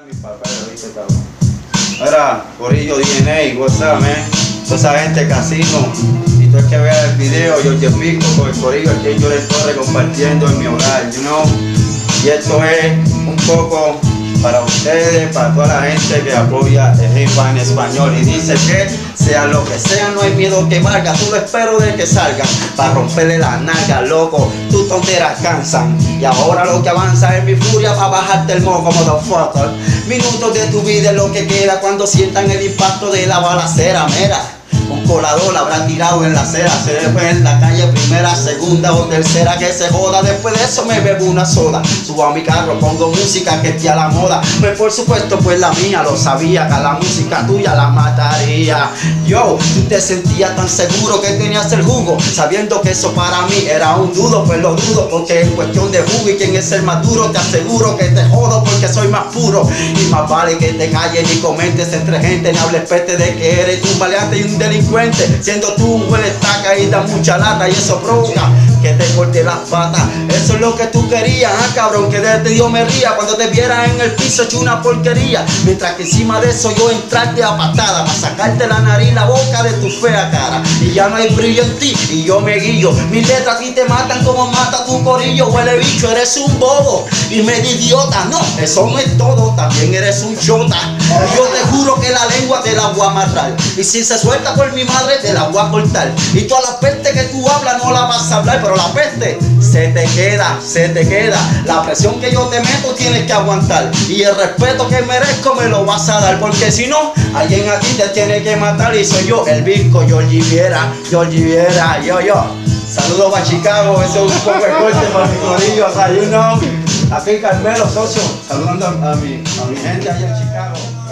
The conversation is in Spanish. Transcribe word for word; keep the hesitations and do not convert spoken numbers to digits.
Mi papel, ¿viste, cabrón? Ahora, Corillo D N A, what's up, man? Toda esa gente casino. Y tú es que veas el video, yo te pico con el Corillo, el que yo le estoy compartiendo en mi hogar, you know? Y esto es un poco para ustedes, para toda la gente que apoya el hip hop en español. Y dice que sea lo que sea, no hay miedo que valga. Tú lo espero de que salgan para romperle la nalga, loco. Tus tonteras cansan. Y ahora lo que avanza es mi furia para bajarte el moco, motherfucker. Minutos de tu vida es lo que queda cuando sientan el impacto de la balacera, mera. Un colador habrá tirado en la acera, se ve en la calle primera, segunda o tercera, que se joda. Después de eso me bebo una soda, subo a mi carro, pongo música que esté a la moda. Pues por supuesto, pues la mía, lo sabía, que a la música tuya la mataría. Yo, tú te sentías tan seguro que tenías el jugo, sabiendo que eso para mí era un dudo. Pues lo dudo porque es cuestión de jugo, y quien es el más duro te aseguro que te jodo porque soy más puro. Y más vale que te calles ni comentes entre gente, ni hables peste de que eres un maleante y un delincuente, siendo tú un buen estaca y da mucha lata, y eso provoca que te corte las patas. Eso es lo que tú querías, ah, cabrón, que desde Dios me ría cuando te viera en el piso hecho una porquería. Mientras que encima de eso yo entrarte a patada para sacarte la nariz, la boca de tu fea cara. Y ya no hay brillo en ti y yo me guillo. Mis letras a ti te matan como mata tu corillo. Huele bicho, eres un bobo y medio idiota. No, eso no es todo, también eres un chota. Y yo te juro que la lengua te la voy a amarrar, y si se suelta por mi madre te la voy a cortar. Y toda la peste que tú hablas no la vas a hablar, pero la peste se te queda, se te queda. La presión que yo te meto tienes que aguantar, y el respeto que merezco me lo vas a dar, porque si no, alguien aquí te tiene que matar. Y soy yo, el Visco, Georgie Viera, Georgie Viera, yo, yo. Saludos para Chicago, eso es un poco de corte para mi corillo, o sea, you know. Aquí Carmelo, socio, saludando a, a, mi, a mi gente allá en Chicago.